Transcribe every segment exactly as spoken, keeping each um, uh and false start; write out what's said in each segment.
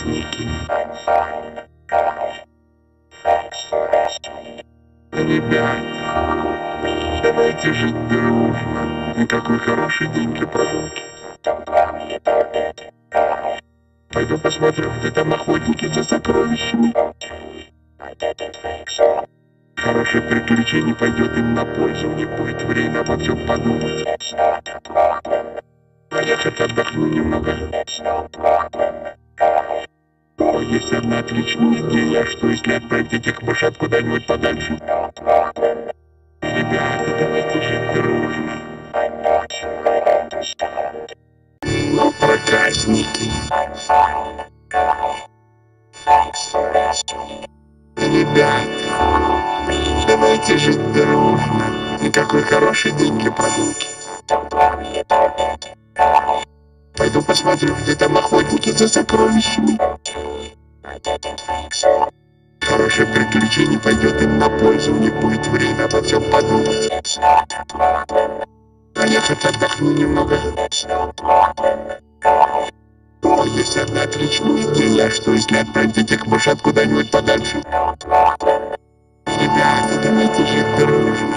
проказники. Ребята, давайте жить дружно. Никакой хороший день для прогулки. Пойду посмотрю, где там охотники за сокровищами. Хорошее приключение пойдет им на пользу, не будет время обо всем подумать. А я хоть отдохну немного. О, есть одна отличная идея, что если отправить этих мышат куда-нибудь подальше. Ребята, давайте жить дружно. Ну, проказники. Ребята, давайте жить дружно. Никакой хороший день для прогулки. Пойду посмотрю, где там охотники за сокровищами. Хорошее приключение пойдет им на пользу, не будет время обо всем подумать. А я хоть отдохну немного. О, есть одна отличная идея, что если отправить этих мышат куда-нибудь подальше. Ребята, давайте жить дружно.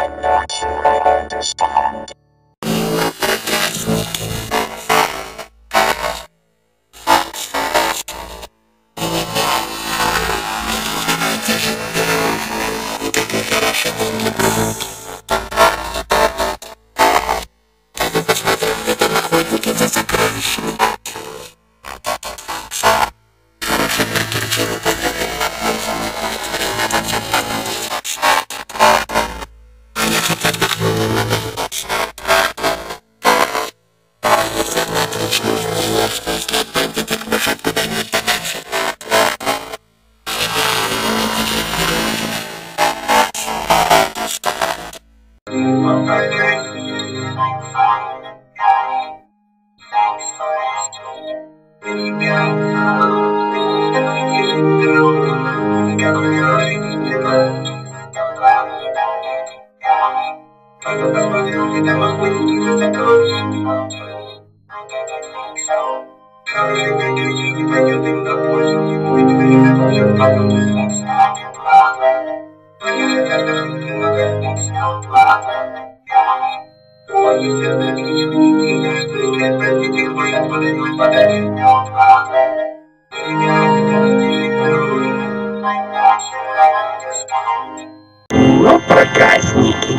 Ну, проказники.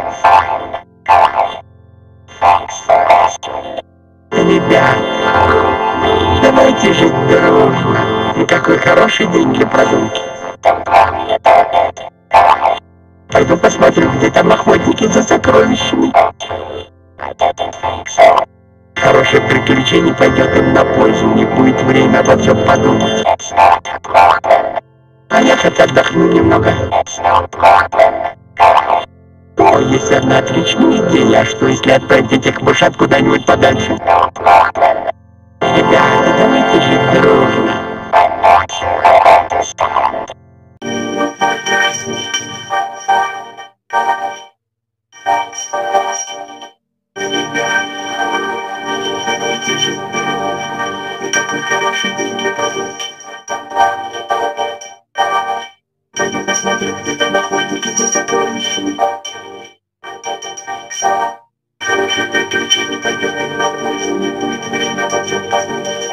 Ребята, давайте жить дружно. Никакой хороший день для прогулки. Пойду посмотрю, где там охотники за сокровищами. Хорошее приключение пойдет им на пользу, не будет время обо всем подумать. А я хоть отдохну немного. О, есть одна отличная идея, что если отправить этих мышат куда-нибудь подальше. Ребята, давайте жить дружно. Давайте жить дружно. И такой хороший день для прогулки. Пойду посмотрю, где там охотники за сокровищами. Хорошее приключение пойдет им на пользу, не будет время обо всем подумать.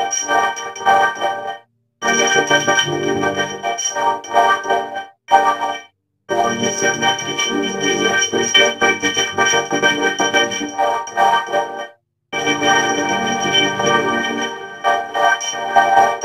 А я хоть отдохну немного. О, есть одна отличная идея, что если отправить этих мышат куда-нибудь подальше. Ребята, давайте жить дружно.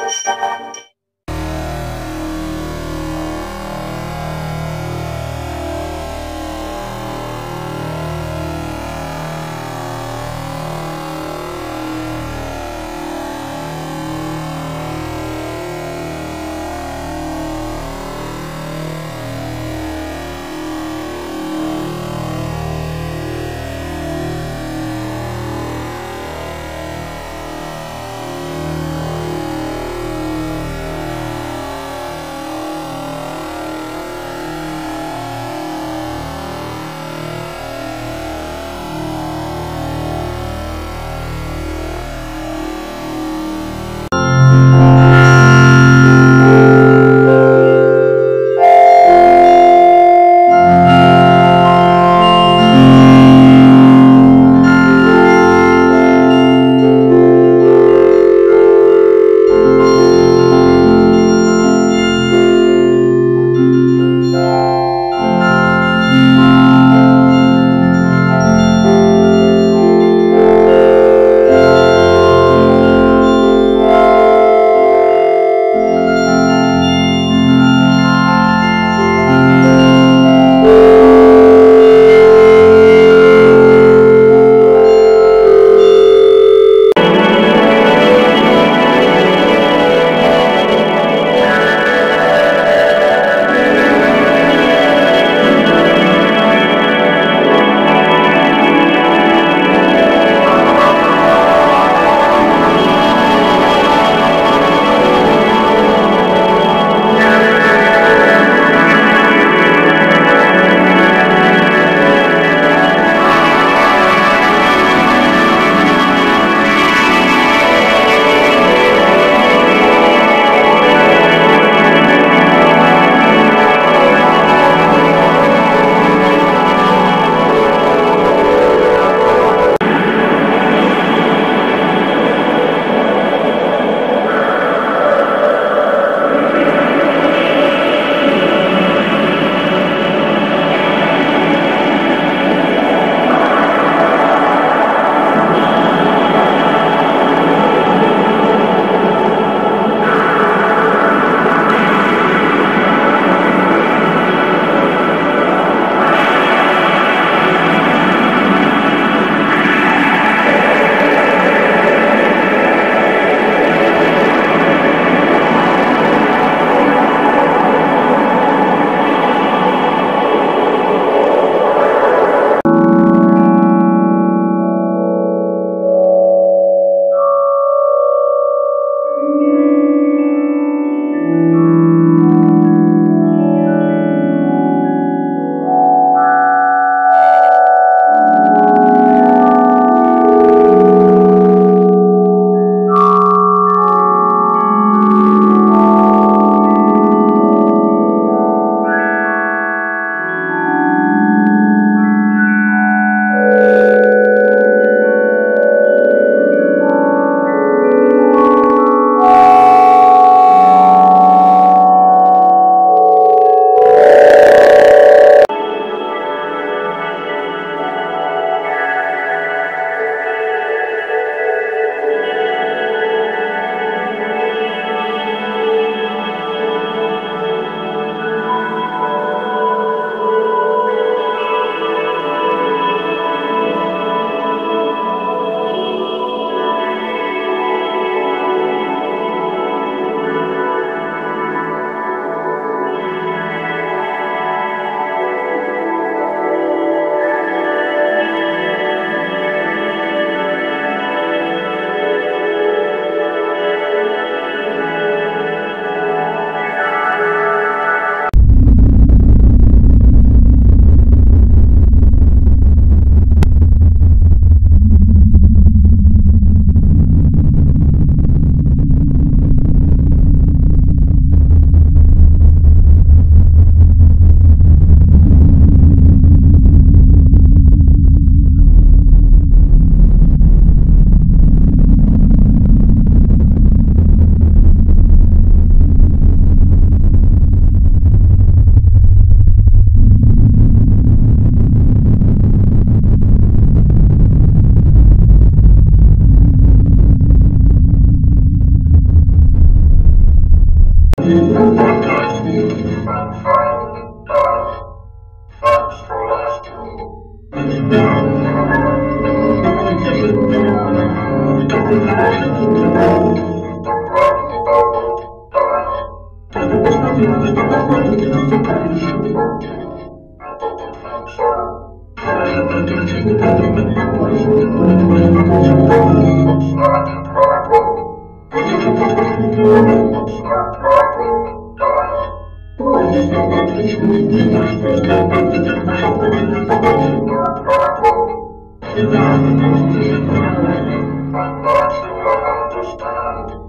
Ой, если она отличная идея, что искать бандитов нашел куда-нибудь подальше. Всегда нужно правильно. I'm not sure I understand.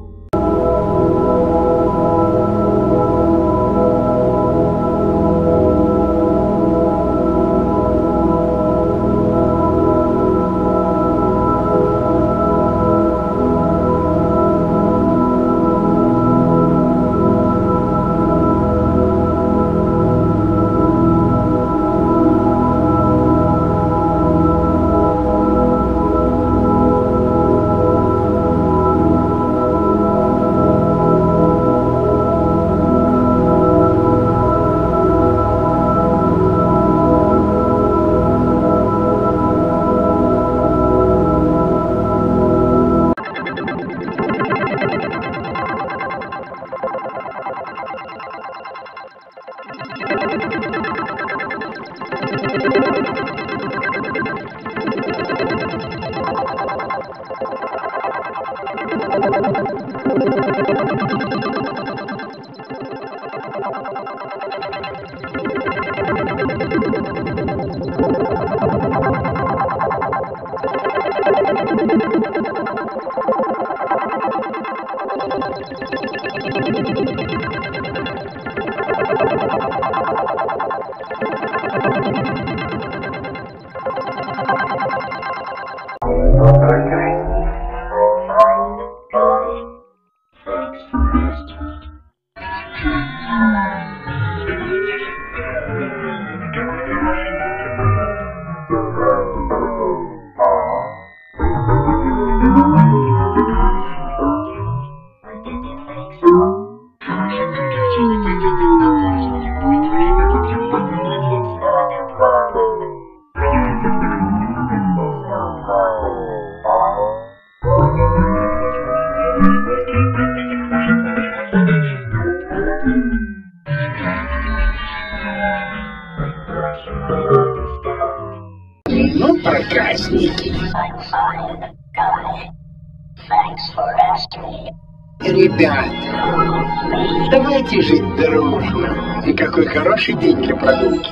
Ну, проказники. Ребята, давайте жить дружно. И какой хороший день для прогулки.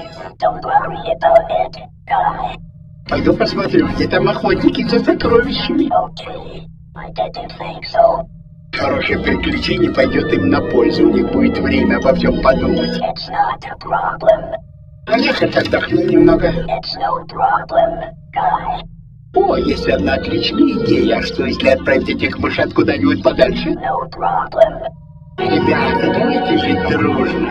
Пойду посмотрю, где там охотники за сокровищами. Хорошее приключение пойдет им на пользу, у них будет время обо всем подумать. А я хоть отдохну немного. О, есть одна отличная идея. А что, если отправить этих мышат куда-нибудь подальше? Ребята, давайте жить дружно.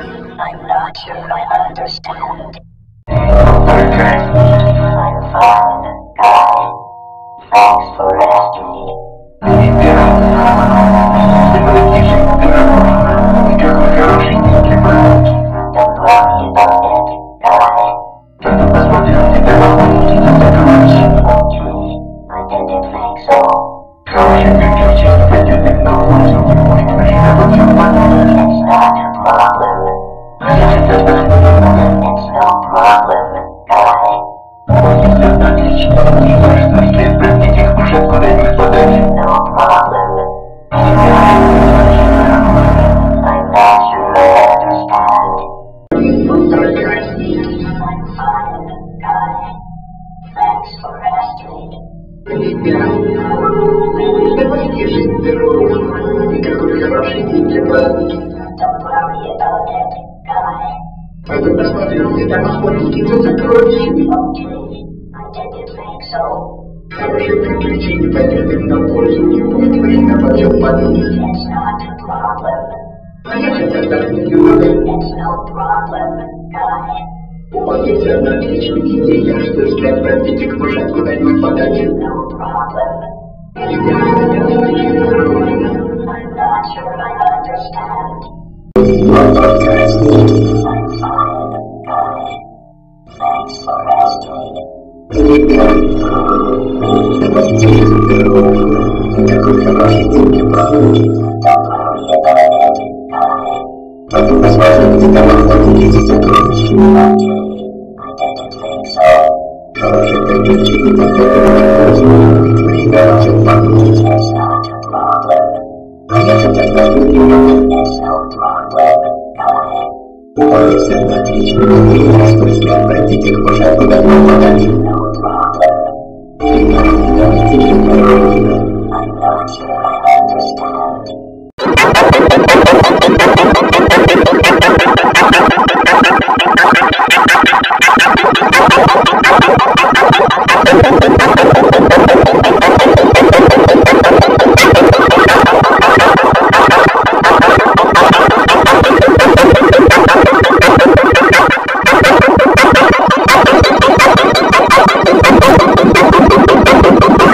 Давайте жить дружно. И какой хороший день для прогулки. Пойду посмотрю, где там охотники за сокровищами. Хорошее приключение пойдет им на пользу, у них будет время обо всем подумать. А я хоть отдохну немного. О, есть одна отличная идея. Что, если отправить этих мышат куда-нибудь подальше? Ребята, давайте жить дружно. Давайте жить дружно. Какой хороший день для прогулки. Пойду посмотрю, где там охотники за сокровищами. Хорошее приключение пойдет им на пользу, ведь время обо всем подумать. А я хоть отдохну немного. Ой, все отлично, я в смысле, простите, к пожарку давно подали.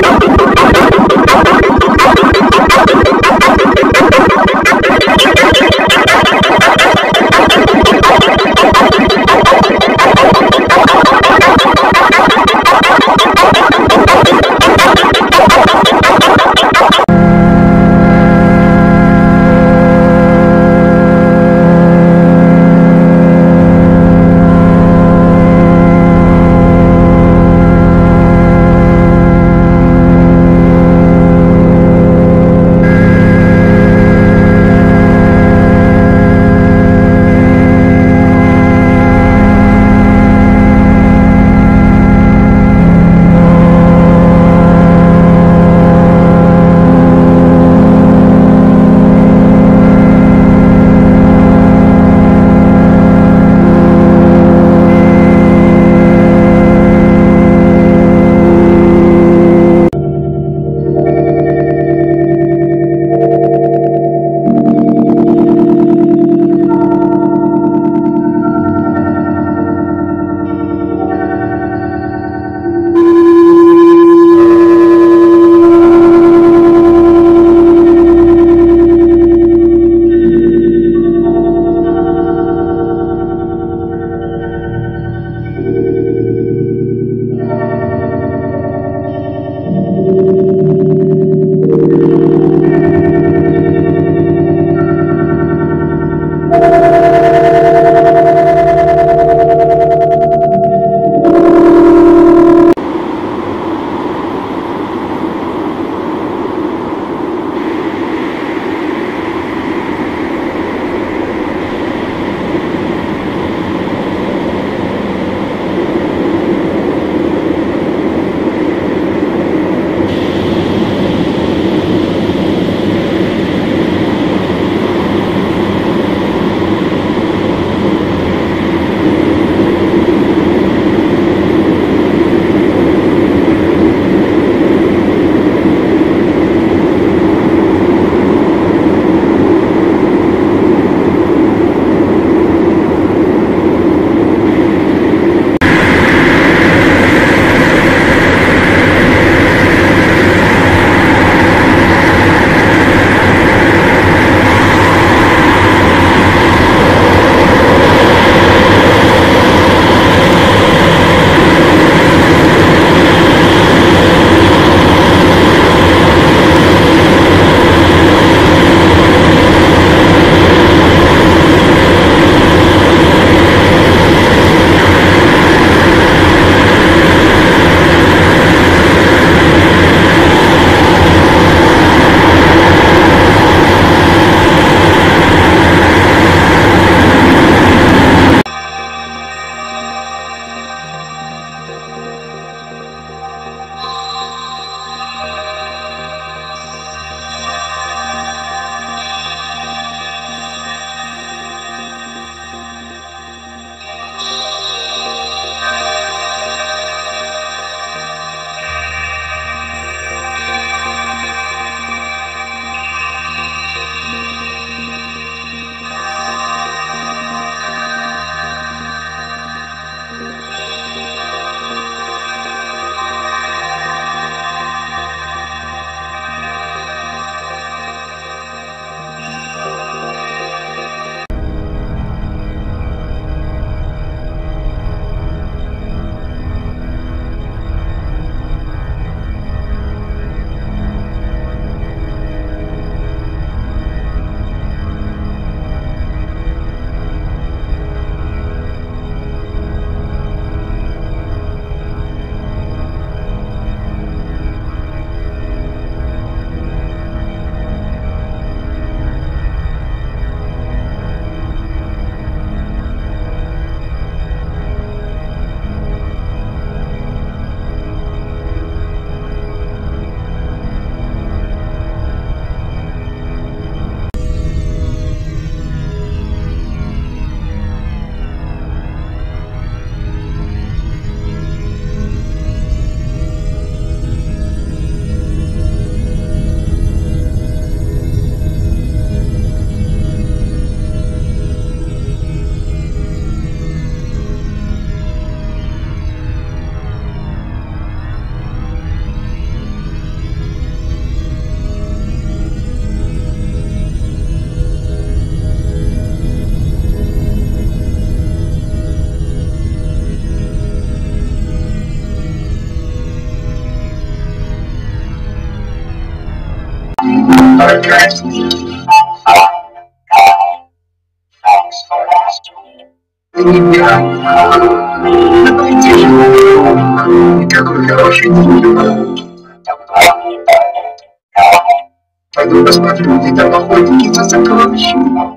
Thank you. проказники. Ребята, давайте же никакой хороший день. Пойду посмотрю, где там охотники за сокровищами.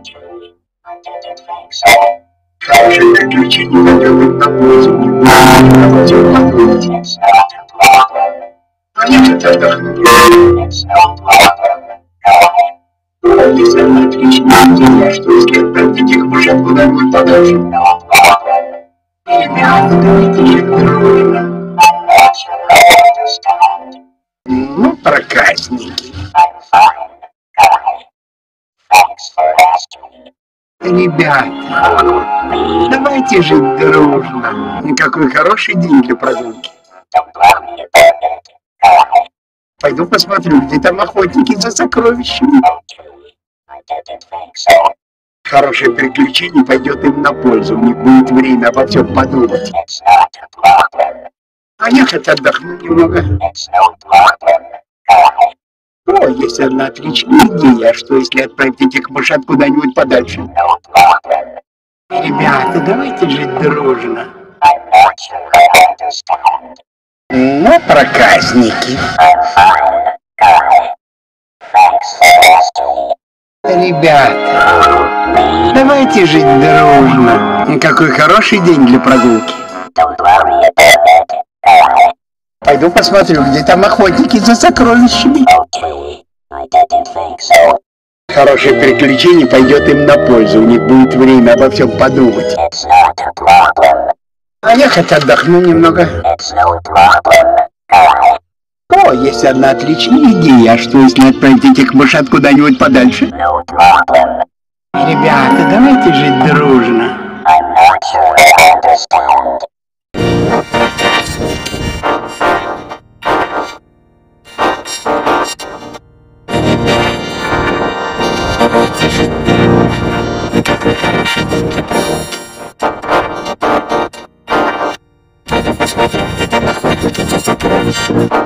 Хорошее приключение найдет на пользу. А потом подумать. А я что-то отдохну. Если она отличная идея, что если отправить этих мужчин куда-нибудь подальше. Ребята, давайте же дружно. Ну, проказники. Ребята, давайте жить дружно. Никакой хороший день для прогулки. Пойду посмотрю, где там охотники за сокровищами. Хорошее приключение пойдет им на пользу. У них будет время обо всем подумать. А я хоть отдохну немного. О, есть одна отличная идея. Что если отправить этих мышат куда-нибудь подальше? Ребята, давайте жить дружно. Ну, проказники. Ребята, давайте жить дружно. Какой хороший день для прогулки. Пойду посмотрю, где там охотники за сокровищами. Хорошее приключение пойдет им на пользу. У них будет время обо всем подумать. А я хоть отдохну немного. О, есть одна отличная идея. А что, если отправить этих мышат куда-нибудь подальше? Ребята, давайте жить дружно. Thank you.